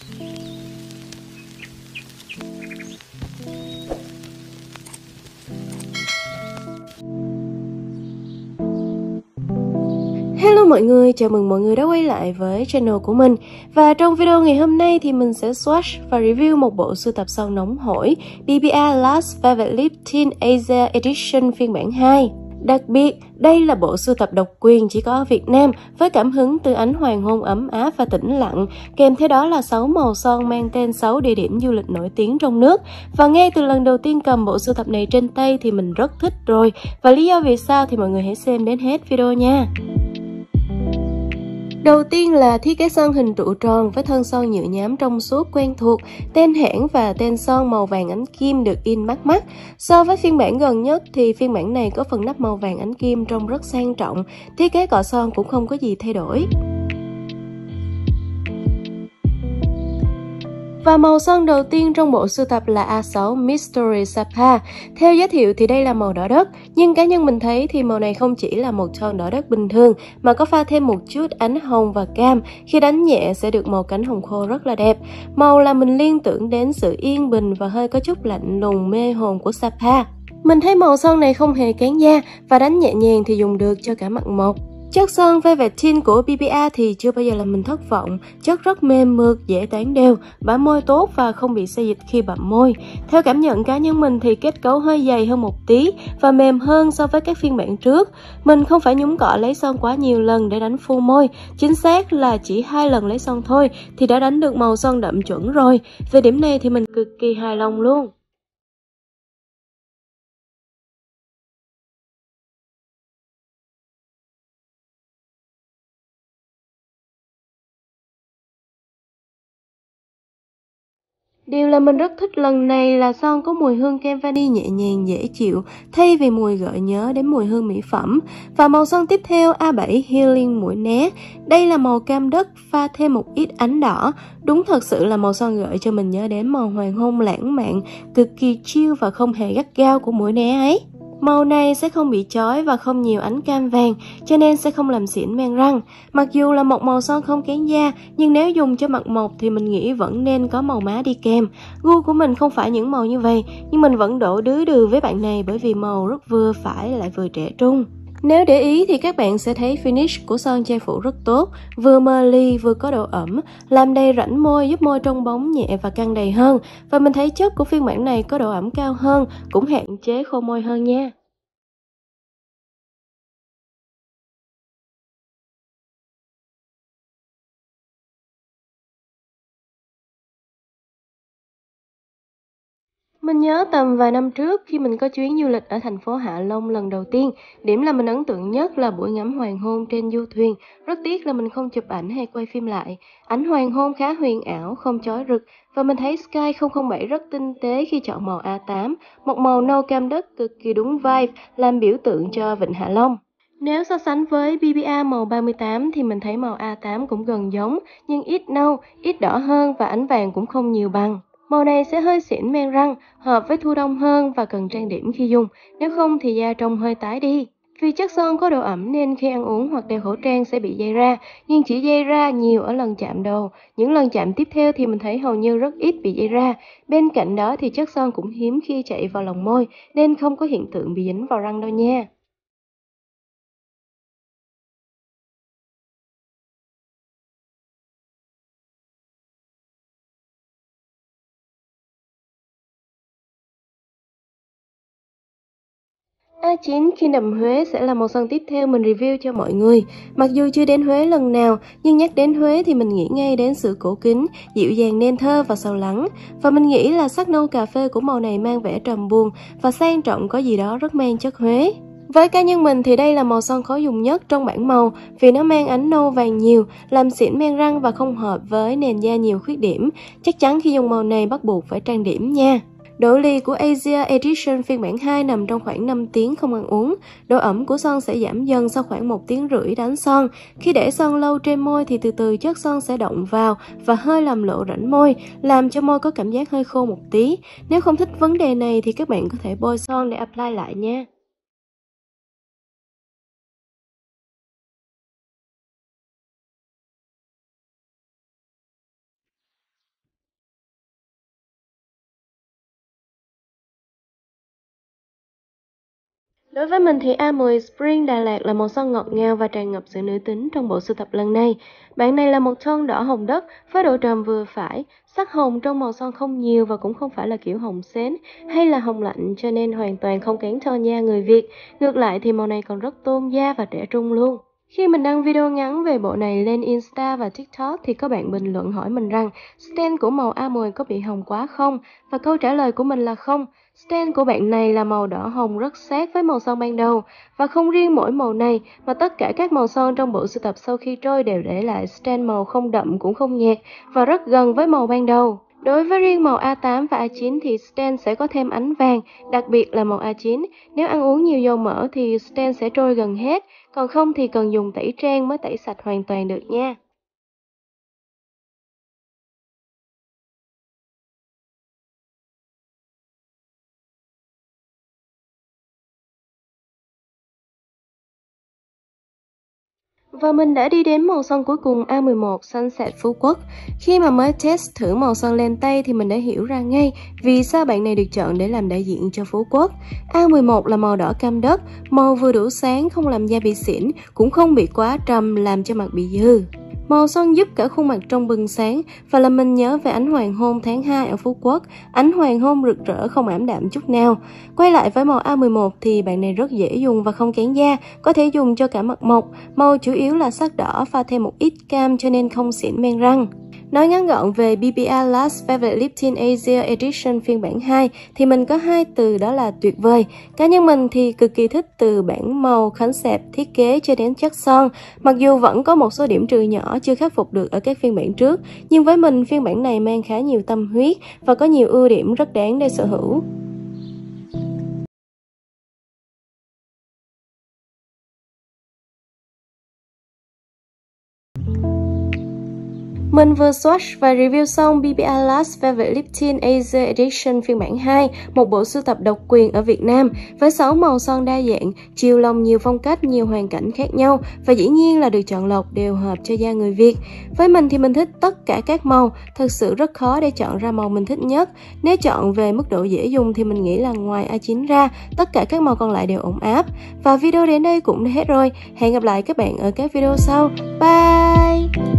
Hello mọi người, chào mừng mọi người đã quay lại với channel của mình. Và trong video ngày hôm nay thì mình sẽ swatch và review một bộ sưu tập son nóng hổi BBA Last Velvet Lip Tint Asia Edition phiên bản 2. Đặc biệt, đây là bộ sưu tập độc quyền chỉ có ở Việt Nam với cảm hứng từ ánh hoàng hôn ấm áp và tĩnh lặng, kèm theo đó là 6 màu son mang tên 6 địa điểm du lịch nổi tiếng trong nước. Và ngay từ lần đầu tiên cầm bộ sưu tập này trên tay thì mình rất thích rồi. Và lý do vì sao thì mọi người hãy xem đến hết video nha. Đầu tiên là thiết kế son hình trụ tròn với thân son nhựa nhám trong suốt quen thuộc, tên hãng và tên son màu vàng ánh kim được in bắt mắt. So với phiên bản gần nhất thì phiên bản này có phần nắp màu vàng ánh kim trông rất sang trọng, thiết kế cọ son cũng không có gì thay đổi. Và màu son đầu tiên trong bộ sưu tập là A6 Mystery Sapphire. Theo giới thiệu thì đây là màu đỏ đất, nhưng cá nhân mình thấy thì màu này không chỉ là một tone đỏ đất bình thường mà có pha thêm một chút ánh hồng và cam, khi đánh nhẹ sẽ được màu cánh hồng khô rất là đẹp. Màu làm mình liên tưởng đến sự yên bình và hơi có chút lạnh lùng mê hồn của Sapphire. Mình thấy màu son này không hề kén da và đánh nhẹ nhàng thì dùng được cho cả mặt một. Chất son Velvet Tint của BBA thì chưa bao giờ làm mình thất vọng, chất rất mềm mượt, dễ tán đều, bám môi tốt và không bị xê dịch khi bặm môi. Theo cảm nhận cá nhân mình thì kết cấu hơi dày hơn một tí và mềm hơn so với các phiên bản trước. Mình không phải nhúng cọ lấy son quá nhiều lần để đánh full môi, chính xác là chỉ 2 lần lấy son thôi thì đã đánh được màu son đậm chuẩn rồi. Về điểm này thì mình cực kỳ hài lòng luôn. Điều là mình rất thích lần này là son có mùi hương kem vani nhẹ nhàng dễ chịu thay vì mùi gợi nhớ đến mùi hương mỹ phẩm. Và màu son tiếp theo A7 Healing Mũi Né. Đây là màu cam đất pha thêm một ít ánh đỏ. Đúng thật sự là màu son gợi cho mình nhớ đến màu hoàng hôn lãng mạn, cực kỳ chill và không hề gắt gao của mũi né ấy. Màu này sẽ không bị chói và không nhiều ánh cam vàng, cho nên sẽ không làm xỉn men răng. Mặc dù là một màu son không kén da, nhưng nếu dùng cho mặt một thì mình nghĩ vẫn nên có màu má đi kèm. Gu của mình không phải những màu như vậy, nhưng mình vẫn đổ đứ đừ với bạn này bởi vì màu rất vừa phải lại vừa trẻ trung. Nếu để ý thì các bạn sẽ thấy finish của son che phủ rất tốt, vừa mờ ly vừa có độ ẩm, làm đầy rãnh môi giúp môi trong bóng nhẹ và căng đầy hơn. Và mình thấy chất của phiên bản này có độ ẩm cao hơn, cũng hạn chế khô môi hơn nha. Mình nhớ tầm vài năm trước khi mình có chuyến du lịch ở thành phố Hạ Long lần đầu tiên, điểm là mình ấn tượng nhất là buổi ngắm hoàng hôn trên du thuyền. Rất tiếc là mình không chụp ảnh hay quay phim lại. Ánh hoàng hôn khá huyền ảo, không chói rực và mình thấy Sky 007 rất tinh tế khi chọn màu A8, một màu nâu cam đất cực kỳ đúng vibe, làm biểu tượng cho Vịnh Hạ Long. Nếu so sánh với BBA màu 38 thì mình thấy màu A8 cũng gần giống, nhưng ít nâu, ít đỏ hơn và ánh vàng cũng không nhiều bằng. Màu này sẽ hơi xỉn men răng, hợp với thu đông hơn và cần trang điểm khi dùng, nếu không thì da trông hơi tái đi. Vì chất son có độ ẩm nên khi ăn uống hoặc đeo khẩu trang sẽ bị dây ra, nhưng chỉ dây ra nhiều ở lần chạm đầu. Những lần chạm tiếp theo thì mình thấy hầu như rất ít bị dây ra. Bên cạnh đó thì chất son cũng hiếm khi chạy vào lòng môi nên không có hiện tượng bị dính vào răng đâu nha. A9 Kingdom Huế sẽ là màu son tiếp theo mình review cho mọi người. Mặc dù chưa đến Huế lần nào, nhưng nhắc đến Huế thì mình nghĩ ngay đến sự cổ kính, dịu dàng nên thơ và sâu lắng. Và mình nghĩ là sắc nâu cà phê của màu này mang vẻ trầm buồn và sang trọng, có gì đó rất mang chất Huế. Với cá nhân mình thì đây là màu son khó dùng nhất trong bảng màu vì nó mang ánh nâu vàng nhiều, làm xỉn men răng và không hợp với nền da nhiều khuyết điểm. Chắc chắn khi dùng màu này bắt buộc phải trang điểm nha. Độ lì của Asia Edition phiên bản 2 nằm trong khoảng 5 tiếng không ăn uống. Độ ẩm của son sẽ giảm dần sau khoảng 1 tiếng rưỡi đánh son. Khi để son lâu trên môi thì từ từ chất son sẽ động vào và hơi làm lộ rãnh môi, làm cho môi có cảm giác hơi khô một tí. Nếu không thích vấn đề này thì các bạn có thể bôi son để apply lại nha. Đối với mình thì A10 Spring Đà Lạt là màu son ngọt ngào và tràn ngập sự nữ tính trong bộ sưu tập lần này. Bản này là một tông đỏ hồng đất với độ trầm vừa phải, sắc hồng trong màu son không nhiều và cũng không phải là kiểu hồng sến hay là hồng lạnh, cho nên hoàn toàn không kén tone da người Việt. Ngược lại thì màu này còn rất tôn da và trẻ trung luôn. Khi mình đăng video ngắn về bộ này lên Insta và TikTok thì có bạn bình luận hỏi mình rằng stain của màu A10 có bị hồng quá không? Và câu trả lời của mình là không. Stain của bạn này là màu đỏ hồng rất sát với màu son ban đầu. Và không riêng mỗi màu này mà tất cả các màu son trong bộ sưu tập sau khi trôi đều để lại stain màu không đậm cũng không nhạt và rất gần với màu ban đầu. Đối với riêng màu A8 và A9 thì stain sẽ có thêm ánh vàng, đặc biệt là màu A9. Nếu ăn uống nhiều dầu mỡ thì stain sẽ trôi gần hết, còn không thì cần dùng tẩy trang mới tẩy sạch hoàn toàn được nha. Và mình đã đi đến màu son cuối cùng A11 Sunset Phú Quốc. Khi mà mới test thử màu son lên tay thì mình đã hiểu ra ngay vì sao bạn này được chọn để làm đại diện cho Phú Quốc. A11 là màu đỏ cam đất, màu vừa đủ sáng, không làm da bị xỉn, cũng không bị quá trầm làm cho mặt bị dư. Màu son giúp cả khuôn mặt trong bừng sáng và làm mình nhớ về ánh hoàng hôn tháng 2 ở Phú Quốc. Ánh hoàng hôn rực rỡ không ảm đạm chút nào. Quay lại với màu A11 thì bạn này rất dễ dùng và không kén da, có thể dùng cho cả mặt mộc. Màu chủ yếu là sắc đỏ pha thêm một ít cam cho nên không xỉn men răng. Nói ngắn gọn về BBL Last Velvet Lip Tint Asia Edition phiên bản 2 thì mình có hai từ đó là tuyệt vời. Cá nhân mình thì cực kỳ thích từ bảng màu, concept, thiết kế cho đến chất son. Mặc dù vẫn có một số điểm trừ nhỏ chưa khắc phục được ở các phiên bản trước, nhưng với mình phiên bản này mang khá nhiều tâm huyết và có nhiều ưu điểm rất đáng để sở hữu. Mình vừa swatch và review xong BBL Last Velvet Lip Tint Asia Edition phiên bản 2, một bộ sưu tập độc quyền ở Việt Nam với 6 màu son đa dạng, chiều lòng nhiều phong cách, nhiều hoàn cảnh khác nhau và dĩ nhiên là được chọn lọc đều hợp cho da người Việt. Với mình thì mình thích tất cả các màu, thật sự rất khó để chọn ra màu mình thích nhất. Nếu chọn về mức độ dễ dùng thì mình nghĩ là ngoài A9 ra, tất cả các màu còn lại đều ổn áp. Và video đến đây cũng đã hết rồi. Hẹn gặp lại các bạn ở các video sau. Bye!